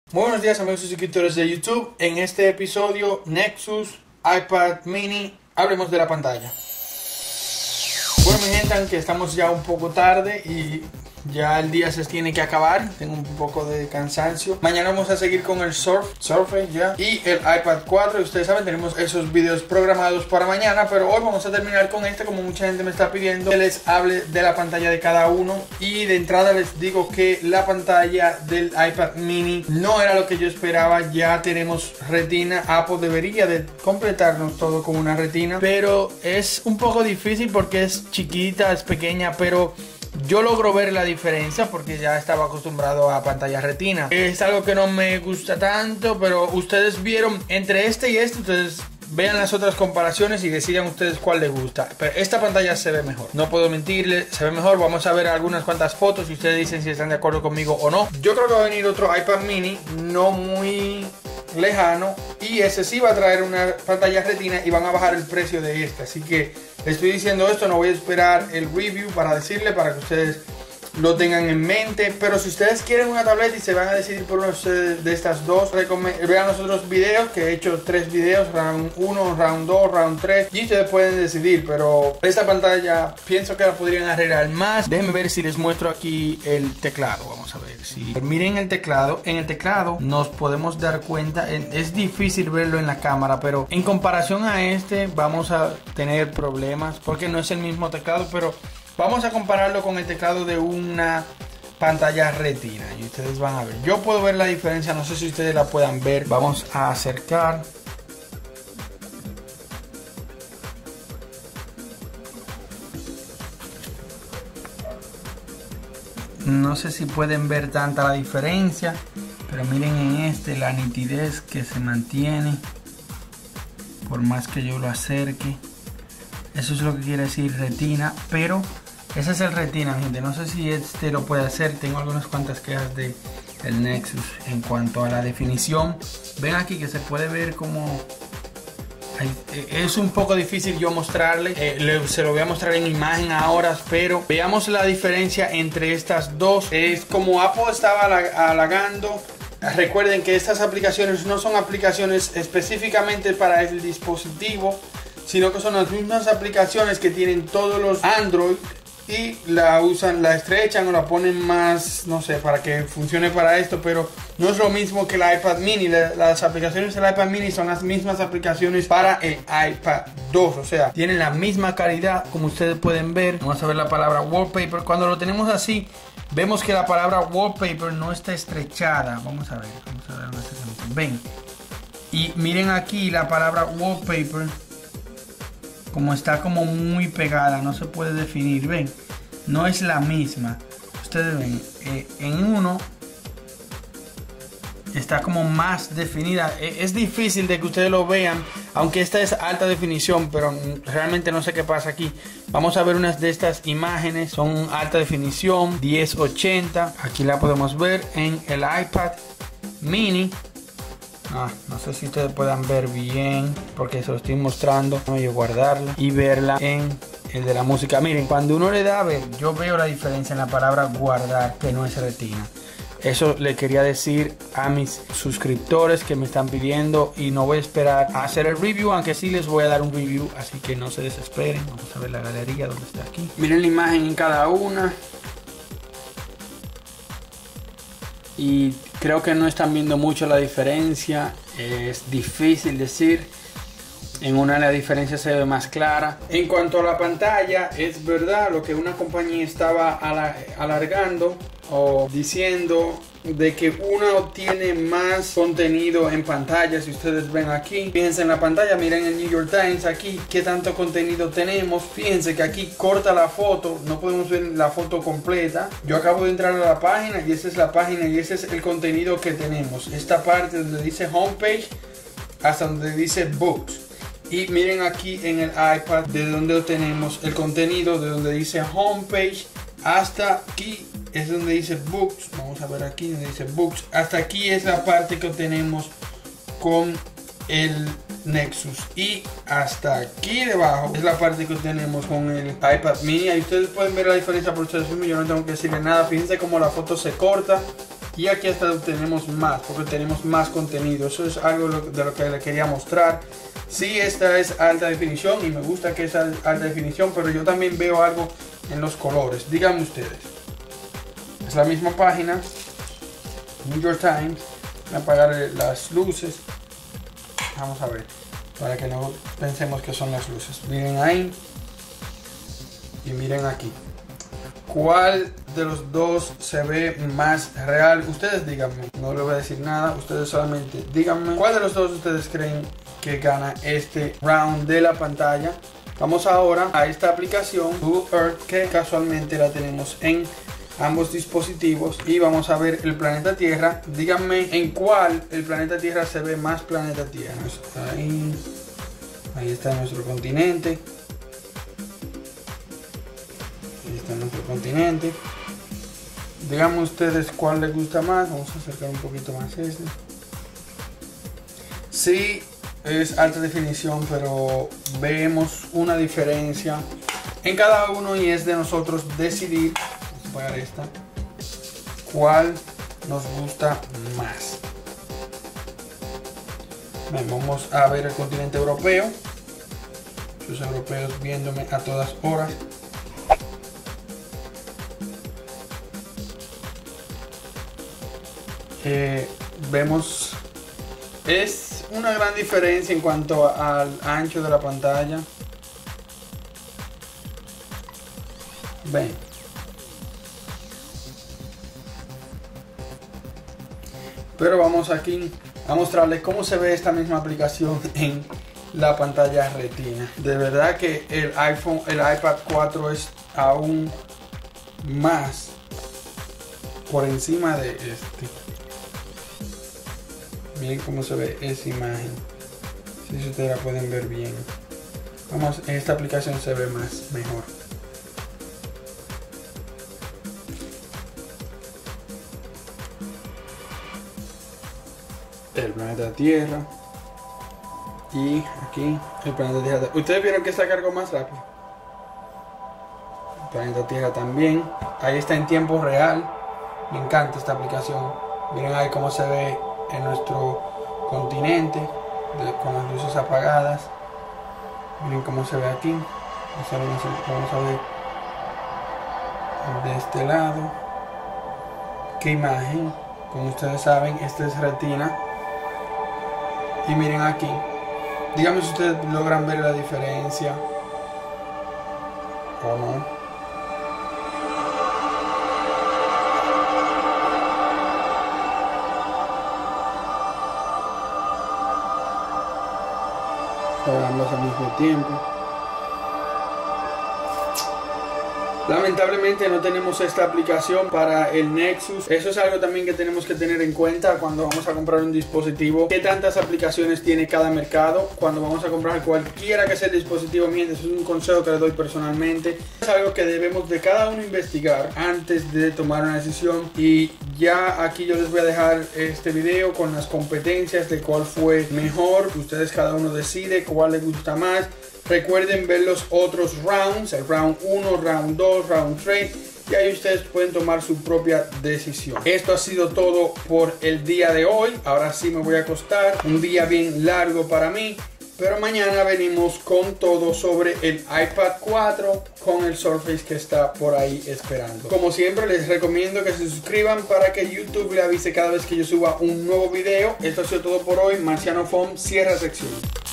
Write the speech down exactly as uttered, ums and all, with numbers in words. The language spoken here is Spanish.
Muy buenos días amigos suscriptores de YouTube. En este episodio Nexus iPad Mini, hablemos de la pantalla. Bueno mi gente, aunque estamos ya un poco tarde y ya el día se tiene que acabar, tengo un poco de cansancio. Mañana vamos a seguir con el Surf, Surface ya y el iPad cuatro. Y ustedes saben, tenemos esos videos programados para mañana, pero hoy vamos a terminar con este, como mucha gente me está pidiendo que les hable de la pantalla de cada uno. Y de entrada les digo que la pantalla del iPad Mini no era lo que yo esperaba. Ya tenemos retina. Apple debería de completarnos todo con una retina, pero es un poco difícil porque es chiquita, es pequeña, pero yo logro ver la diferencia porque ya estaba acostumbrado a pantalla retina. Es algo que no me gusta tanto, pero ustedes vieron entre este y este, ustedes vean las otras comparaciones y decidan ustedes cuál les gusta. Pero esta pantalla se ve mejor, no puedo mentirles, se ve mejor. Vamos a ver algunas cuantas fotos y ustedes dicen si están de acuerdo conmigo o no. Yo creo que va a venir otro iPad Mini, no muy lejano, y ese sí va a traer una pantalla retina y van a bajar el precio de esta. Así que les estoy diciendo esto, no voy a esperar el review para decirle, para que ustedes lo tengan en mente. Pero si ustedes quieren una tableta y se van a decidir por uno de estas dos, vean los otros videos, que he hecho tres videos, round uno, round dos, round tres, y ustedes pueden decidir. Pero esta pantalla pienso que la podrían arreglar más. Déjenme ver si les muestro aquí el teclado. Vamos a ver si miren el teclado. En el teclado nos podemos dar cuenta, es difícil verlo en la cámara, pero en comparación a este vamos a tener problemas porque no es el mismo teclado. Pero vamos a compararlo con el teclado de una pantalla retina y ustedes van a ver. Yo puedo ver la diferencia, no sé si ustedes la puedan ver. Vamos a acercar. No sé si pueden ver tanta la diferencia, pero miren en este la nitidez que se mantiene por más que yo lo acerque. Eso es lo que quiere decir retina, pero ese es el retina, gente. No sé si este lo puede hacer. Tengo algunas cuantas quejas de el Nexus en cuanto a la definición. Ven aquí que se puede ver como es un poco difícil yo mostrarle. Eh, le, se lo voy a mostrar en imagen ahora, pero veamos la diferencia entre estas dos. Es como Apple estaba halagando. Recuerden que estas aplicaciones no son aplicaciones específicamente para el dispositivo, sino que son las mismas aplicaciones que tienen todos los Android y la usan, la estrechan o la ponen más, no sé, para que funcione para esto, pero no es lo mismo que el iPad Mini. Las aplicaciones del iPad Mini son las mismas aplicaciones para el iPad dos, o sea, tienen la misma calidad como ustedes pueden ver. Vamos a ver la palabra wallpaper. Cuando lo tenemos así, vemos que la palabra wallpaper no está estrechada. Vamos a ver, vamos a ver una sección. Ven, y miren aquí la palabra wallpaper, como está como muy pegada, no se puede definir. Ven, no es la misma. Ustedes ven, eh, en uno está como más definida. Eh, es difícil de que ustedes lo vean, aunque esta es alta definición, pero realmente no sé qué pasa aquí. Vamos a ver unas de estas imágenes, son alta definición, diez ochenta. Aquí la podemos ver en el iPad Mini. Ah, no sé si ustedes puedan ver bien porque se lo estoy mostrando. Voy a guardarla y verla en el de la música. Miren, cuando uno le da a ver, yo veo la diferencia en la palabra guardar, que no es retina. Eso le quería decir a mis suscriptores que me están pidiendo, y no voy a esperar a hacer el review, aunque sí les voy a dar un review, así que no se desesperen. Vamos a ver la galería donde está aquí. Miren la imagen en cada una. Y creo que no están viendo mucho la diferencia. Es difícil decir. En una la diferencia se ve más clara. En cuanto a la pantalla, es verdad lo que una compañía estaba alargando o diciendo, de que una tiene más contenido en pantalla. Si ustedes ven aquí, fíjense en la pantalla, miren el New York Times aquí, qué tanto contenido tenemos. Fíjense que aquí corta la foto, no podemos ver la foto completa. Yo acabo de entrar a la página y esa es la página y ese es el contenido que tenemos. Esta parte donde dice homepage hasta donde dice books. Y miren aquí en el iPad de donde tenemos el contenido, de donde dice homepage hasta aquí es donde dice books. Vamos a ver aquí donde dice books. Hasta aquí es la parte que tenemos con el Nexus, y hasta aquí debajo es la parte que tenemos con el iPad Mini. Ahí ustedes pueden ver la diferencia por ustedes mismos, yo no tengo que decirle nada. Fíjense cómo la foto se corta Y aquí hasta tenemos más, porque tenemos más contenido. Eso es algo de lo que le quería mostrar. Sí, esta es alta definición y me gusta que es alta definición, pero yo también veo algo en los colores. Díganme ustedes. Es la misma página, New York Times. Voy a apagar las luces. Vamos a ver, para que no pensemos que son las luces. Miren ahí y miren aquí. ¿Cuál de los dos se ve más real? Ustedes díganme, no les voy a decir nada, ustedes solamente díganme cuál de los dos ustedes creen que gana este round de la pantalla. Vamos ahora a esta aplicación Google Earth, que casualmente la tenemos en ambos dispositivos, y vamos a ver el planeta Tierra. Díganme en cuál el planeta Tierra se ve más planeta Tierra. Ahí, ahí está nuestro continente. Ahí está nuestro continente. Díganme ustedes cuál les gusta más. Vamos a acercar un poquito más este. Sí, es alta definición, pero vemos una diferencia en cada uno y es de nosotros decidir, vamos a apagar esta, cuál nos gusta más. Bien, vamos a ver el continente europeo. Los europeos viéndome a todas horas. Eh, vemos, es una gran diferencia en cuanto al ancho de la pantalla. Ven, pero vamos aquí a mostrarles cómo se ve esta misma aplicación en la pantalla retina. De verdad que el iPhone, el iPad cuatro es aún más por encima de este. Miren cómo se ve esa imagen. Si ustedes la pueden ver bien. Vamos, en esta aplicación se ve más, mejor. El planeta Tierra. Y aquí el planeta Tierra. Ustedes vieron que esta cargó más rápido. El planeta Tierra también. Ahí está en tiempo real. Me encanta esta aplicación. Miren ahí cómo se ve en nuestro continente de, con las luces apagadas. Miren cómo se ve aquí. Vamos a ver, vamos a ver de este lado. Qué imagen. Como ustedes saben, este es retina. Y miren aquí. Díganme si ustedes logran ver la diferencia o no. Ambos al mismo tiempo. Lamentablemente no tenemos esta aplicación para el Nexus. Eso es algo también que tenemos que tener en cuenta cuando vamos a comprar un dispositivo. ¿Qué tantas aplicaciones tiene cada mercado? Cuando vamos a comprar cualquiera que sea el dispositivo, miren, eso es un consejo que les doy personalmente. Es algo que debemos de cada uno investigar antes de tomar una decisión. Y ya aquí yo les voy a dejar este video con las competencias de cuál fue mejor. Ustedes cada uno decide cuál les gusta más. Recuerden ver los otros rounds, el round uno, round dos, round tres, y ahí ustedes pueden tomar su propia decisión. Esto ha sido todo por el día de hoy. Ahora sí me voy a acostar, un día bien largo para mí, pero mañana venimos con todo sobre el iPad cuatro con el Surface que está por ahí esperando. Como siempre les recomiendo que se suscriban para que YouTube le avise cada vez que yo suba un nuevo video. Esto ha sido todo por hoy. Marciano Phone cierra sección.